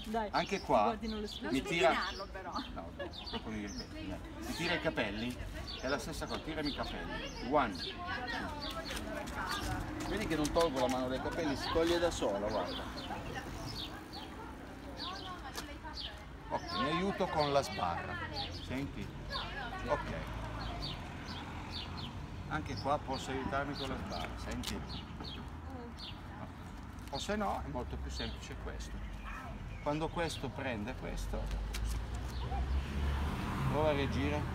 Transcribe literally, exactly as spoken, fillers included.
Dai, anche qua mi tira, però. no, dopo mi ripeto, mi tira i capelli, è la stessa cosa, tirami i capelli, one, two. Vedi che non tolgo la mano dai capelli, si toglie da sola, guarda. Ok, mi aiuto con la sbarra, senti? Ok. Anche qua posso aiutarmi con la sbarra, senti? O se no è molto più semplice questo. Quando questo prende questo, prova a reagire.